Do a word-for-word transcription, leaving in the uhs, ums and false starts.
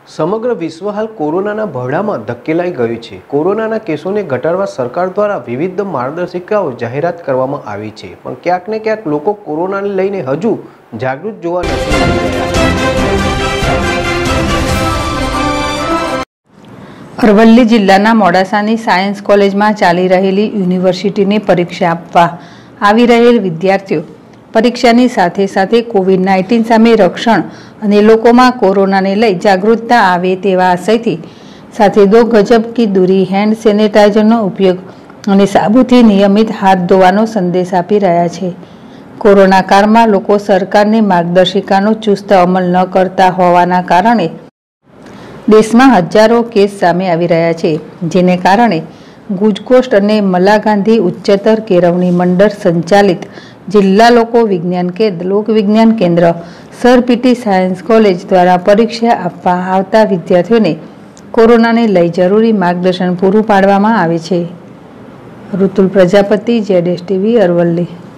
સમગ્ર વિશ્વ હાલ કોરોનાના ભરડામાં ધકેલાઈ ગયું છે। કોરોનાના કેસોને ઘટાડવા સરકાર દ્વારા વિવિધ માર્ગદર્શિકાઓ જાહેરાત કરવામાં આવી છે, પણ ક્યાંક ને ક્યાંક લોકો કોરોનાને લઈને હજુ જાગૃત જોવા નથી મળી રહ્યા। અરવલ્લી જિલ્લાના મોડાસાની સાયન્સ કોલેજમાં ચાલી રહેલી યુનિવર્સિટીની પરીક્ષા આપવા આવી રહેલ વિદ્યાર્થીઓ પરીક્ષાની સાથે સાથે કોવિડ નાઇન્ટીન સામે રક્ષણ અને લોકોમાં કોરોનાને લઈ જાગૃતતા આવે તેવા આશયથી સાથે દો ગજબ કી દૂરી, હેન્ડ સેનેટાઇઝરનો ઉપયોગ અને સાબુથી નિયમિત હાથ ધોવાનો સંદેશ આપી રહ્યા છે। કોરોના કાળમાં લોકો સરકારની માર્ગદર્શિકાનો ચુસ્ત અમલ ન કરતા હોવાના કારણે દેશમાં હજારો કેસ સામે આવી રહ્યા છે, જેને કારણે ગુજકોસ્ટ અને મલા ગાંધી ઉચ્ચતર કેળવણી મંડળ સંચાલિત જિલ્લા લોકો વિજ્ઞાન કેન્દ્ર લોક વિજ્ઞાન કેન્દ્ર સર પીટી સાયન્સ કોલેજ દ્વારા પરીક્ષા આપવા આવતા વિદ્યાર્થીઓને કોરોનાને લઈ જરૂરી માર્ગદર્શન પૂરું પાડવામાં આવે છે। ઋતુલ પ્રજાપતિ, જેડેશ ટીવી, અરવલ્લી।